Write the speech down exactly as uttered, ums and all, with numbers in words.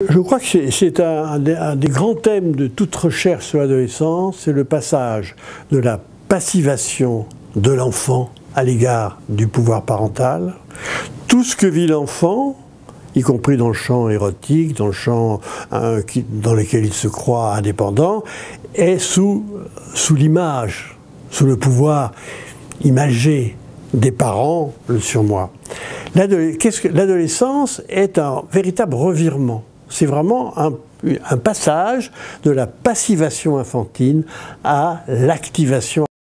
Je crois que c'est un, un des grands thèmes de toute recherche sur l'adolescence, c'est le passage de la passivation de l'enfant à l'égard du pouvoir parental. Tout ce que vit l'enfant, y compris dans le champ érotique, dans le champ hein, qui, dans lequel il se croit indépendant, est sous, sous l'image, sous le pouvoir imagé des parents, le surmoi. L'adolescence est un véritable revirement. C'est vraiment un, un passage de la passivation infantile à l'activation